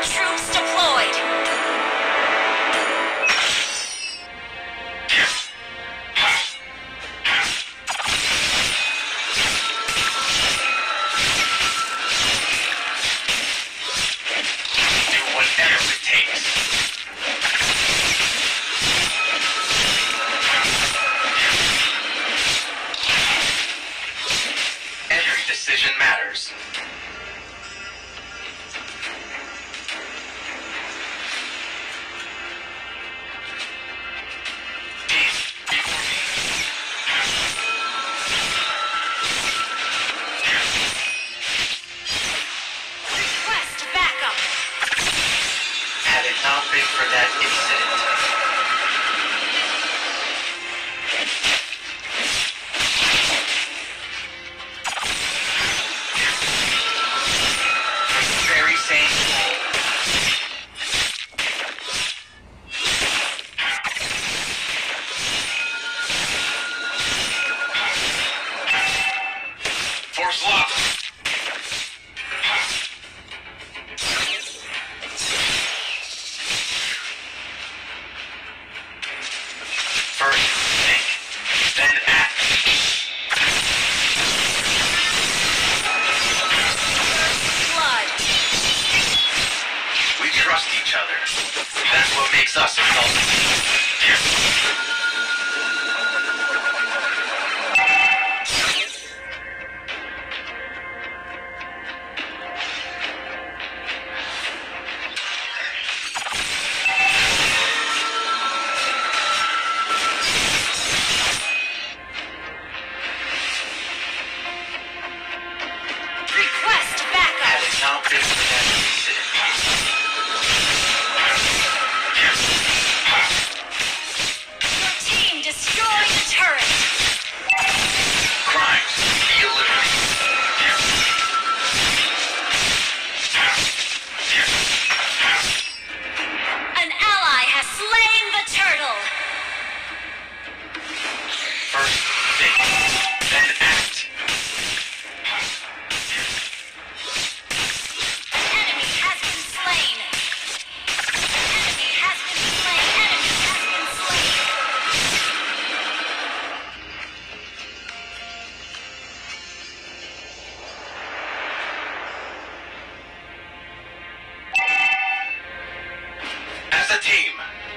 troops deployed. Do whatever it takes. Every decision matters. Request backup. Had it not been for that incident, the very same goal. Force lock. First think, then act. Blood. We trust each other. That's what makes us a cult. Request backup. Had it not been for that incident, Your team destroyed the turret. crimes be eliminated. An ally has slain the turtle. First think, then act. Enemy has been slain. Enemy has been slain. Enemy has been slain. As a team,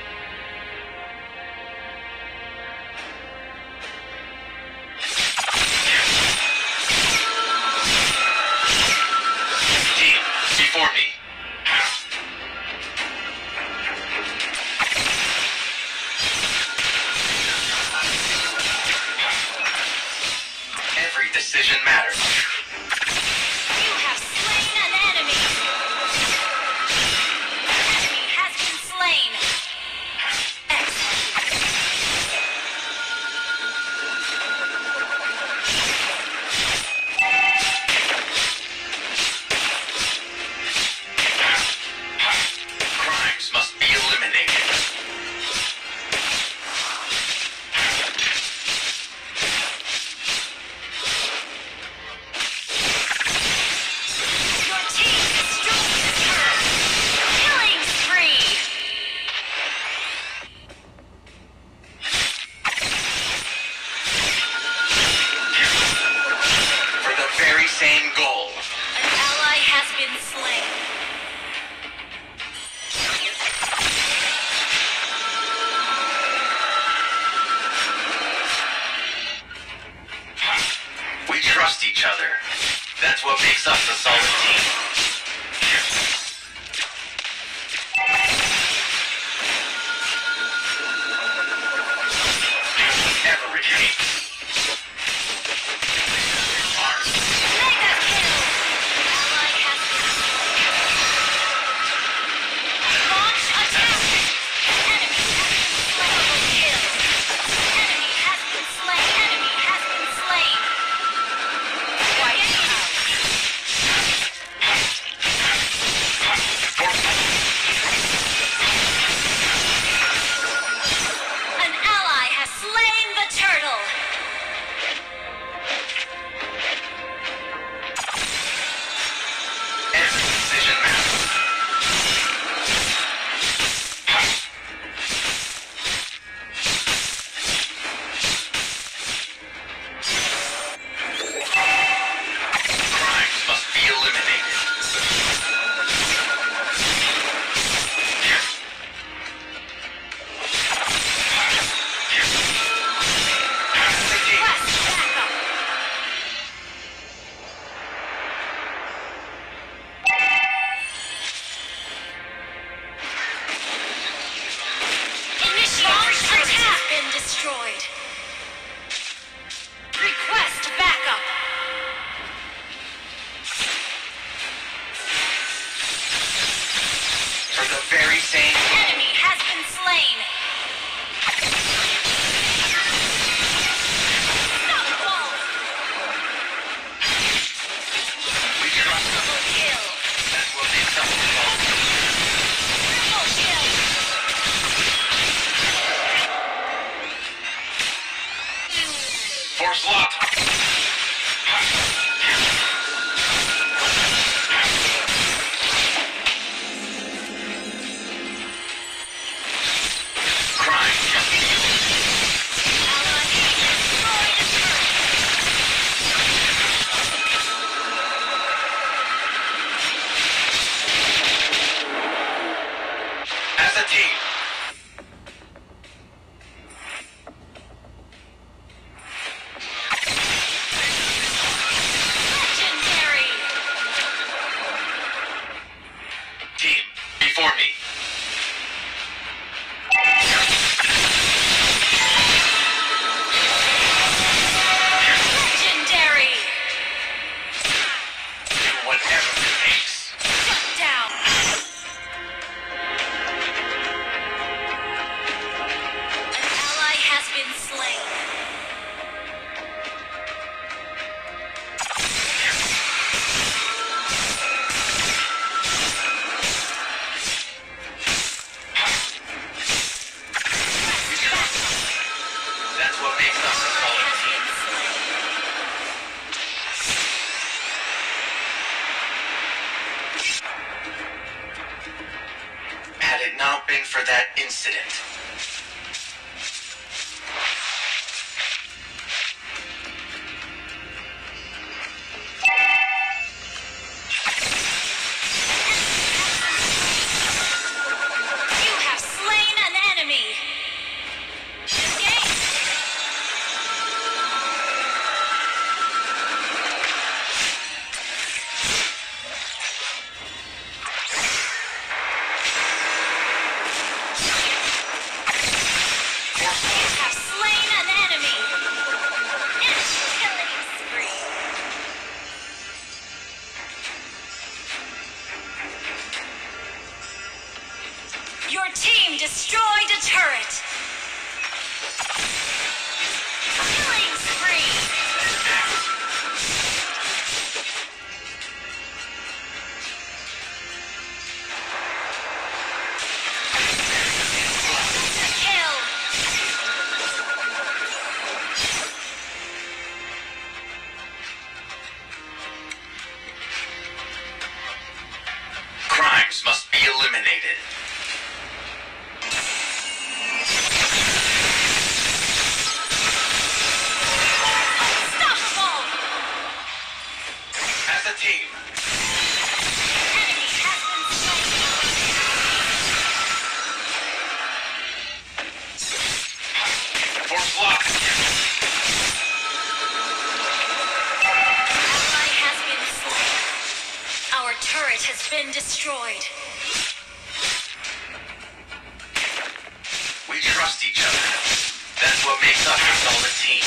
team, before me. Every decision matters. You have slain an enemy. Enemy has been slain. Excellent. Crimes must be eliminated. Your team destroyed the turret. Killing spree. For the very same goal. An ally has been slain. We trust each other. That's what makes us a solid team. Never retreat. Mega kill. Ally has been slain. Launch attack. Enemy has been slain. Enemy has been slain. Enemy has been slain. White out. For the very same An enemy has been slain. Unstoppable. we trust them. Double kill. That's what makes us involved. Triple kill. Force lock. Crime. Ally has destroyed a turret. As a team, Legendary. team, before me. Legendary. Do whatever it takes. Shut down. An ally has been slain. That's what makes us a Ally solid has team. been slain. Had it not been for that incident, You have slain an enemy. Escape. You have slain an enemy. Enemy killing spree. Your team destroyed a turret. Killing spree. Kill. crimes must be eliminated. Unstoppable. As a team, Enemy has been slain. force lock. Ally has been slain. Our turret has been destroyed. We trust each other. That's what makes us a solid team.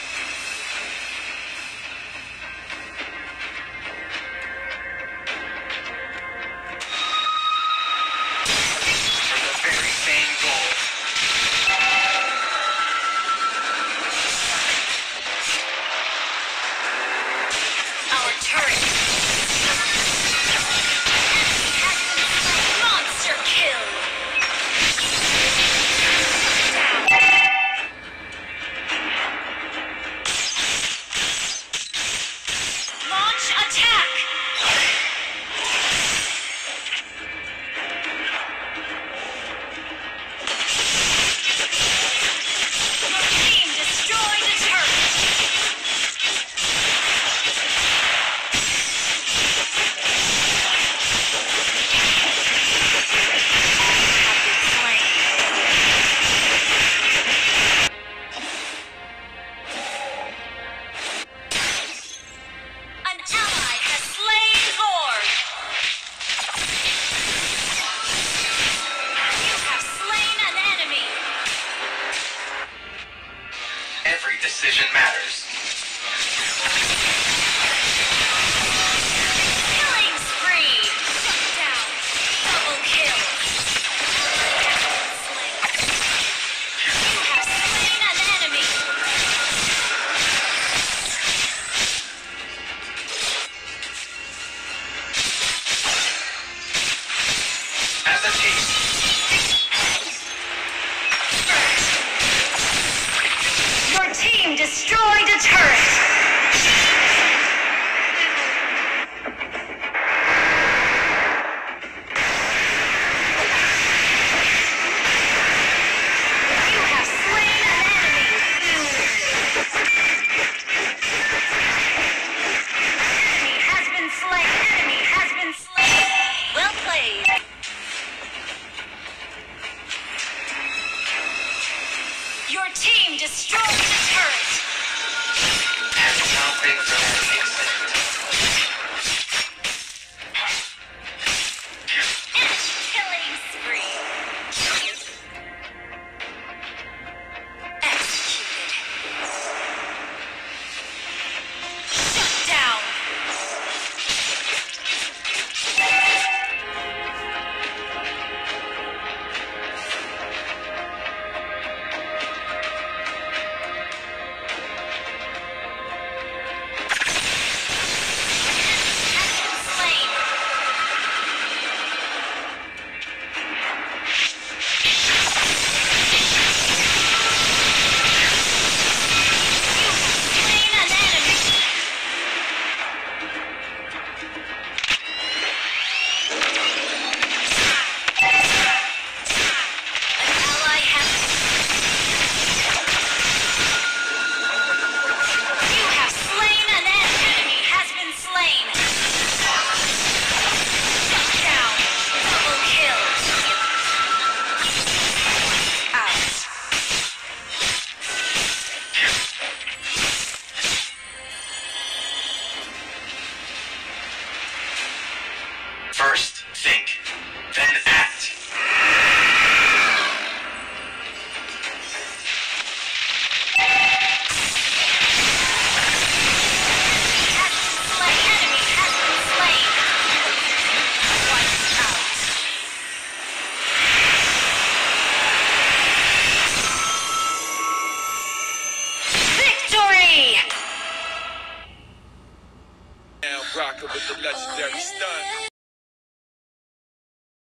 For the very same goal. Our turret. Enemy has been slain. Monster kill. Down. Launch attack. Your team destroyed a turret. Have been slain. An ally has slain Lord. You have slain an enemy. Every decision matters. Killing spree. Shut down. Double kill. the taste. Your team destroyed a turret. You have slain an enemy. Enemy has been slain. Enemy has been slain. Well played. Your team destroyed the turret. Has now been extended. Enemy killing spree. Executed. Shut down. Slain. Slain an enemy. An ally has. You have slain an enemy. Has been slain. Shut down. Double kill. Out. First, think, then act.